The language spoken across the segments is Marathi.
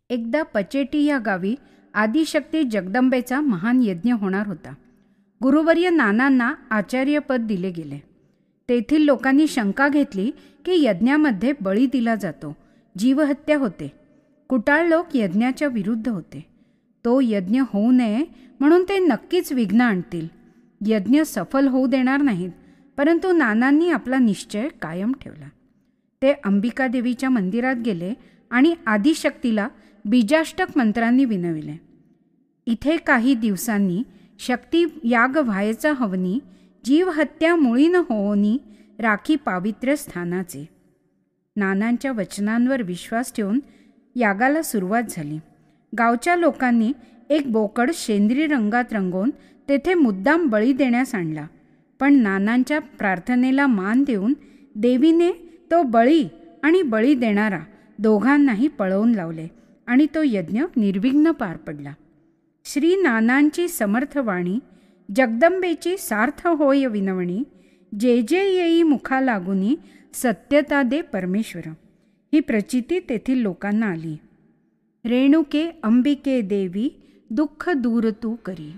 एकदा पचेटी या गावी आदिशक्ती जगदंबेचा महान यज्ञ होणार होता. गुरुवर्य नानांना आचार्यपद दिले गेले. तेथील लोकांनी शंका घेतली की यज्ञामध्ये बळी दिला जातो, जीवहत्या होते. कुटाळ लोक यज्ञाच्या विरुद्ध होते. तो यज्ञ होऊ नये म्हणून ते नक्कीच विघ्न आणतील, यज्ञ सफल होऊ देणार नाहीत. परंतु नानांनी आपला निश्चय कायम ठेवला. ते अंबिका देवीच्या मंदिरात गेले आणि आदिशक्तीला बीजाष्टक मंत्रांनी विनविले. इथे काही दिवसांनी शक्ती याग व्हायचा हवनी, जीवहत्या मुळी न होवनी, राखी पावित्र्य स्थानाचे. नानांच्या वचनांवर विश्वास ठेवून यागाला सुरुवात झाली. गावच्या लोकांनी एक बोकड शेंद्री रंगात रंगवून तेथे मुद्दाम बळी देण्यास आणला. पण नानांच्या प्रार्थनेला मान देऊन देवीने तो बळी आणि बळी देणारा दोघांनाही पळवून लावले आणि तो यज्ञ निर्विघ्न पार पडला. श्री नानांची समर्थवाणी, जगदंबेची सार्थ होय विनवणी, जे जे येई मुखा लागुनी, सत्यता दे परमेश्वर, ही प्रचिती तेथील लोकांना आली. रेणुके अंबिके देवी, दुःख दूर तू करी.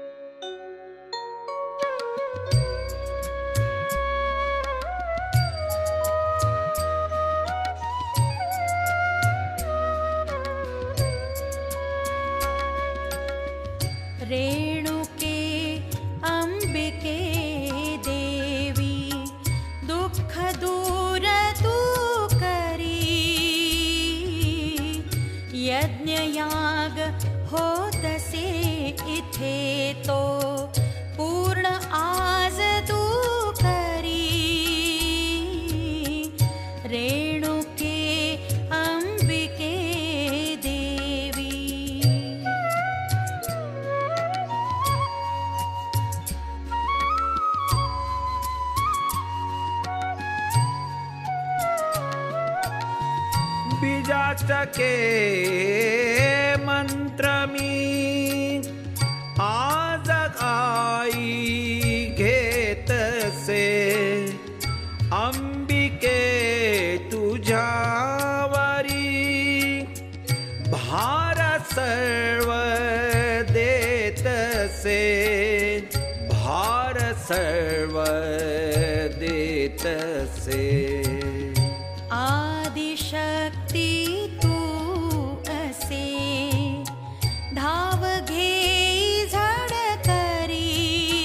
रेणुके अंबिके देवी, दुःख दूर तू करी. यज्ञयाग होतसे इथे तो, पूर्ण आज तू करी. रेणुके अंबिके देवी. बीजाष्टके मंत्र मी आज आई घेतसे, अंबिके तुझ्यावरी भार सर्व देतसे, भार सर्व देतसे. आदिशक्ती तू असे, धाव घेई झड करी.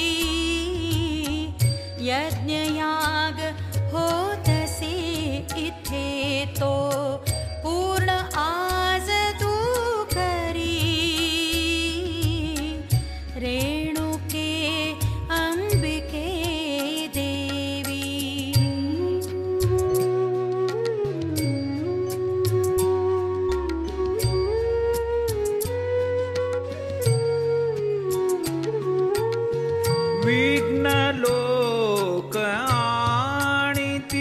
यज्ञयाग होतसे इथे तो, पूर्ण आज तू करी. रेणुके अंबिके देवी. विघ्न लोक आणिती,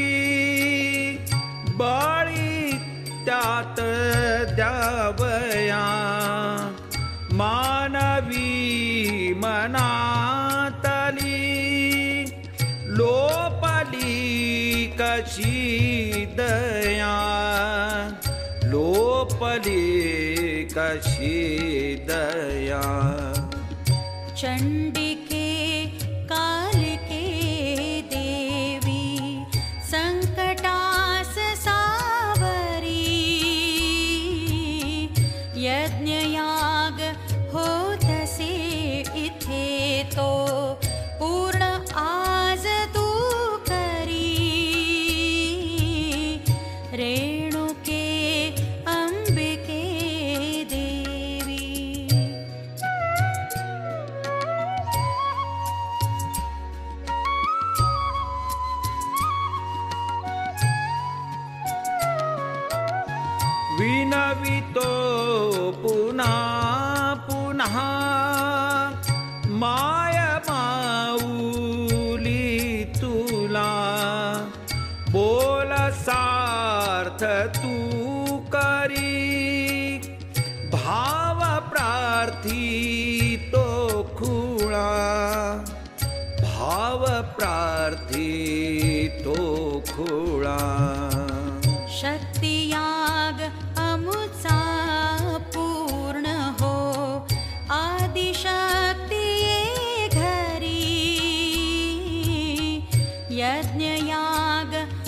बळी त्यात द्यावया. मानवी मनातली लोपली कशी दया, लोपली कशी दया. चंडिके कालिके देवी, संकटास सावरी. यज्ञयाग होतसे इथे तो, पूर्ण आज तू करी. रेणुके अंबिके देवी. विनवितो पुन्हा पुन्हा, माय माऊली तुला. बोल सार्थ तू करी, भाव प्रार्थी तो खुळा, भाव प्रार्थी तो खुळा. शक्तियाग अमुचा यज्ञयाग